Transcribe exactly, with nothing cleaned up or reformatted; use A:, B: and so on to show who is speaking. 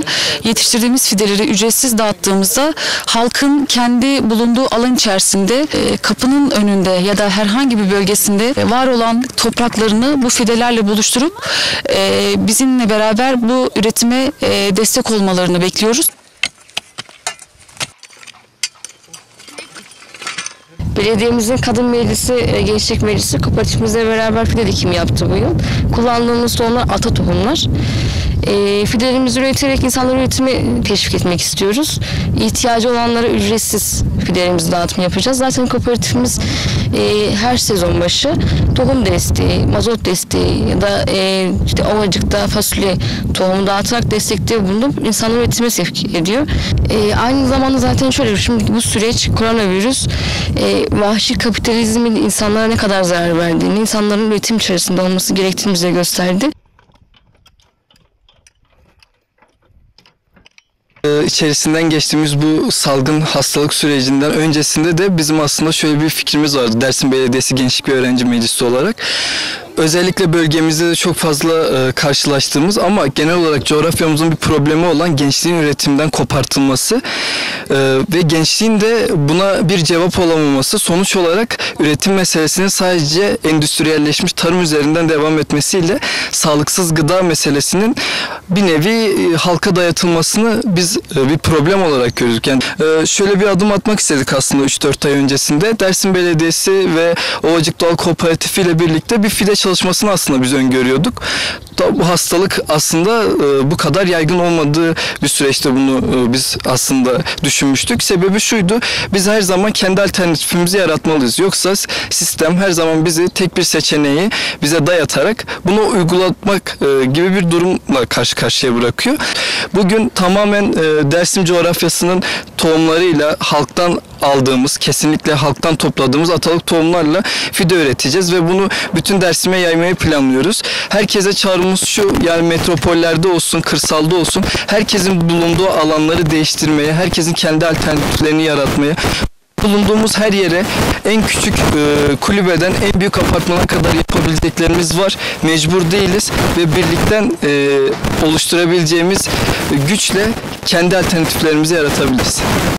A: yetiştirdiğimiz fideleri ücretsiz dağıttığımızda halkın kendi bulunduğu alan içerisinde e, kapının önünde ya da herhangi bir bölgesinde var olan topraklarını bu fidelerle buluşturup e, bizimle beraber bu üretime e, destek olmalarını bekliyoruz.
B: Belediyemizin Kadın Meclisi, Gençlik Meclisi kooperatifimizle beraber fide dikimi yaptı bu yıl. Kullandığımız tohumlar ata tohumlar. E, fidelerimizi üreterek insanları üretimi teşvik etmek istiyoruz. İhtiyacı olanlara ücretsiz fidelerimizi dağıtım yapacağız. Zaten kooperatifimiz e, her sezon başı tohum desteği, mazot desteği ya da e, işte Ovacık'ta fasulye tohumu dağıtarak destekte bulunup insanları üretime sevk ediyor. E, aynı zamanda zaten şöyle, şimdi bu süreç koronavirüs e, vahşi kapitalizmin insanlara ne kadar zarar verdiğini, insanların üretim içerisinde olması gerektiğini bize gösterdi.
C: İçerisinden geçtiğimiz bu salgın hastalık sürecinden öncesinde de bizim aslında şöyle bir fikrimiz vardı. Dersim Belediyesi Gençlik ve Öğrenci Meclisi olarak. Özellikle bölgemizde de çok fazla e, karşılaştığımız ama genel olarak coğrafyamızın bir problemi olan gençliğin üretimden kopartılması e, ve gençliğin de buna bir cevap olamaması, sonuç olarak üretim meselesinin sadece endüstriyelleşmiş tarım üzerinden devam etmesiyle sağlıksız gıda meselesinin bir nevi e, halka dayatılmasını biz e, bir problem olarak görüyoruz. Yani e, şöyle bir adım atmak istedik aslında üç dört ay öncesinde. Dersim Belediyesi ve Ovacık Doğal Kooperatifi ile birlikte bir fide çalışmasını aslında biz öngörüyorduk. Bu hastalık aslında e, bu kadar yaygın olmadığı bir süreçte bunu e, biz aslında düşünmüştük. Sebebi şuydu: biz her zaman kendi alternatifimizi yaratmalıyız. Yoksa sistem her zaman bizi tek bir seçeneği bize dayatarak bunu uygulatmak e, gibi bir durumla karşı karşıya bırakıyor. Bugün tamamen e, Dersim coğrafyasının tohumlarıyla, halktan aldığımız, kesinlikle halktan topladığımız atalık tohumlarla fide üreteceğiz ve bunu bütün Dersim'e yaymayı planlıyoruz. Herkese çağrımız şu: yani metropollerde olsun, kırsalda olsun, herkesin bulunduğu alanları değiştirmeye, herkesin kendi alternatiflerini yaratmaya, bulunduğumuz her yere en küçük e, kulübeden en büyük apartmana kadar yapabileceklerimiz var. Mecbur değiliz ve birlikten e, oluşturabileceğimiz güçle kendi alternatiflerimizi yaratabiliriz.